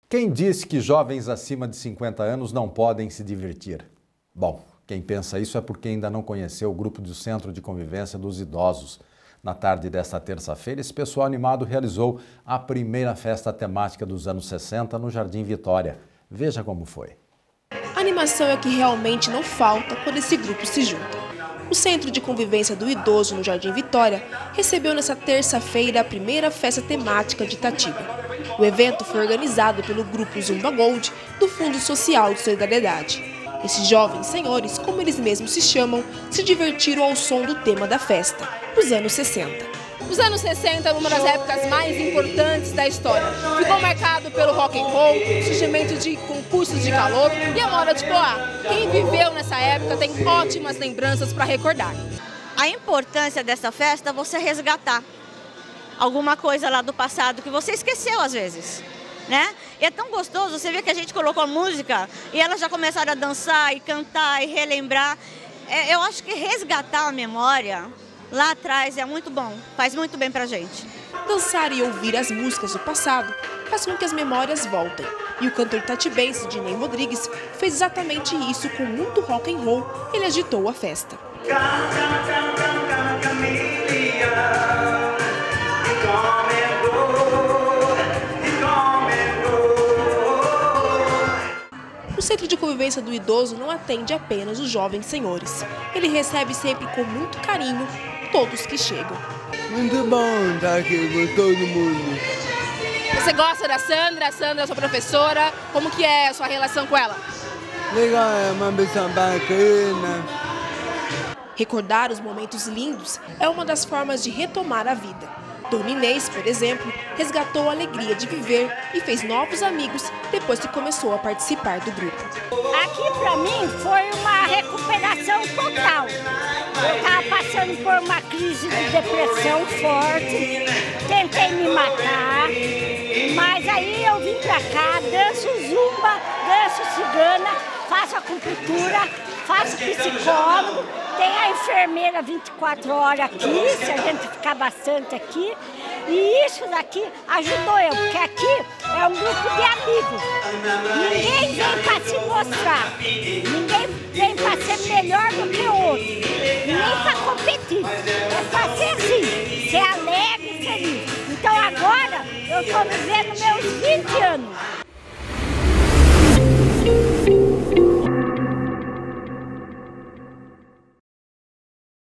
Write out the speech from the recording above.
Quem disse que jovens acima de 50 anos não podem se divertir? Bom, quem pensa isso é porque ainda não conheceu o grupo do Centro de Convivência dos Idosos. Na tarde desta terça-feira, esse pessoal animado realizou a primeira festa temática dos anos 60 no Jardim Vitória. Veja como foi. A animação é o que realmente não falta quando esse grupo se junta. O Centro de Convivência do Idoso no Jardim Vitória recebeu nesta terça-feira a primeira festa temática de Itatiba. O evento foi organizado pelo grupo Zumba Gold do Fundo Social de Solidariedade. Esses jovens senhores, como eles mesmos se chamam, se divertiram ao som do tema da festa, os anos 60. Os anos 60 é uma das épocas mais importantes da história. Ficou marcado pelo rock and roll, surgimento de concursos de calor e a moda de poá. Quem viveu nessa época tem ótimas lembranças para recordar. A importância dessa festa é você resgatar alguma coisa lá do passado que você esqueceu às vezes, né? E é tão gostoso, você vê que a gente colocou a música e elas já começaram a dançar e cantar e relembrar. Eu acho que resgatar a memória lá atrás é muito bom, faz muito bem pra gente. Dançar e ouvir as músicas do passado faz com que as memórias voltem. E o cantor tatibense Dinei Rodrigues fez exatamente isso com muito rock and roll. Ele agitou a festa. O Centro de Convivência do Idoso não atende apenas os jovens senhores. Ele recebe sempre com muito carinho todos que chegam. Muito bom estar aqui com todo mundo. Você gosta da Sandra? A Sandra é sua professora. Como que é a sua relação com ela? Legal, é uma pessoa bacana. Recordar os momentos lindos é uma das formas de retomar a vida. Dona Inês, por exemplo, resgatou a alegria de viver e fez novos amigos depois que começou a participar do grupo. Aqui para mim foi uma recuperação total. Eu estava passando por uma crise de depressão forte, tentei me matar, mas aí eu vim para cá, danço zumba, danço cigana, faço acupuntura, faço psicólogo, tem a enfermeira 24 horas aqui, se a gente ficar bastante aqui. E isso daqui ajudou eu, porque aqui é um grupo de amigos. Ninguém vem para se mostrar, ninguém vem para ser melhor do que o outro, nem para competir. É para ser assim, ser alegre e feliz. Então agora eu estou vivendo meus 20 anos.